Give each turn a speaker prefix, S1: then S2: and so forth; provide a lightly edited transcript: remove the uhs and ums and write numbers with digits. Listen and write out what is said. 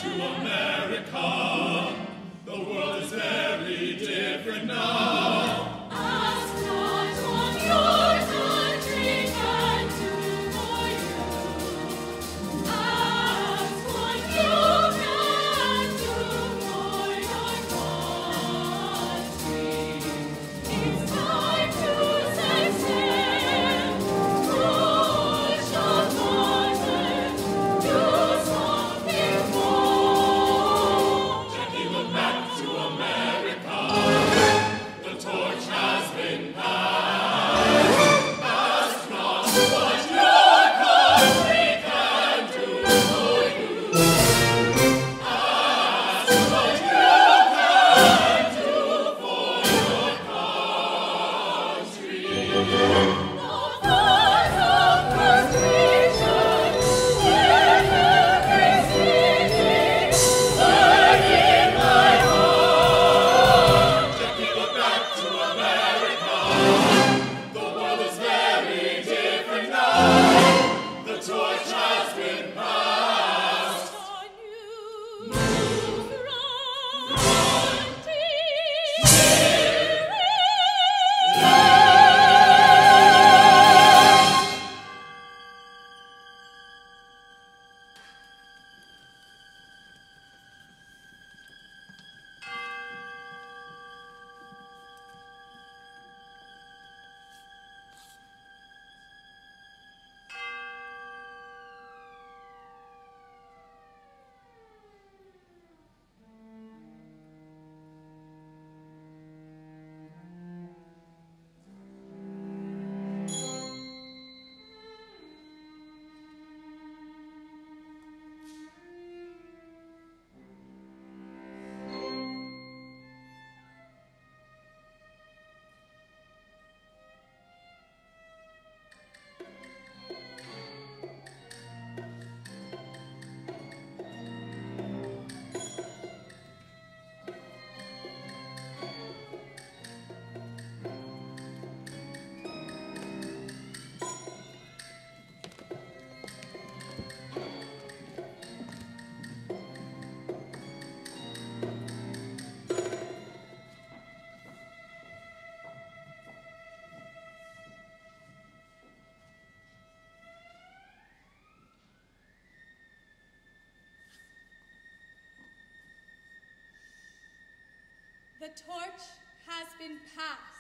S1: to America. The world is very different now.
S2: Ask not what your country can do for you. Ask what you can do for your country. It's time to set sail. Push on forward. Do something more.
S1: Jackie, look back to America. The torch has been passed. Ask not what your country can do for you. Ask what you can do for your country.
S2: The voice of frustration, in every city, heard in my heart.
S1: Jackie, look back to America. The world is very different now. The torch has been passed.
S2: On you, frontier.
S3: The torch has been passed.